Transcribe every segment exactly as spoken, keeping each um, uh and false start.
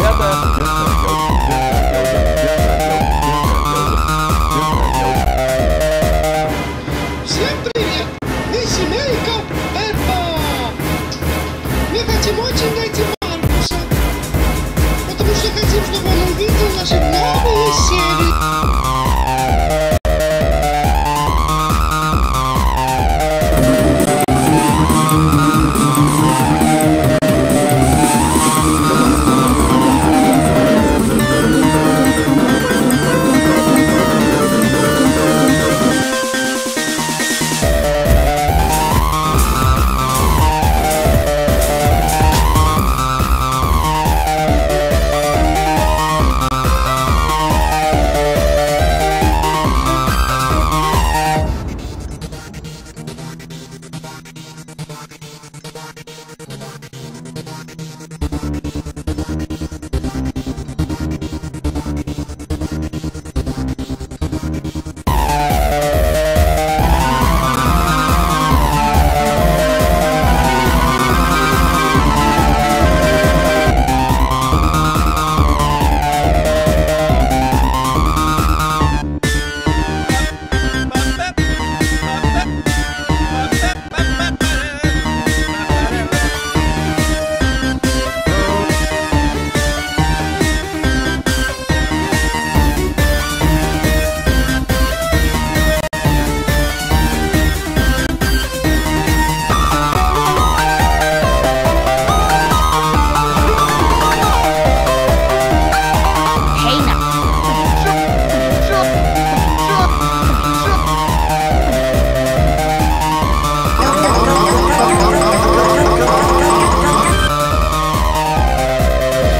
Всем привет! Мы семейка Пеппа! Мы хотим очень найти Маркуса, потому что хотим, чтобы он увидел наши новые серии.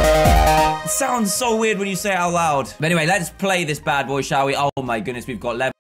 Sounds so weird when you say it out loud. But anyway, let's play this bad boy, shall we? Oh my goodness, we've got level.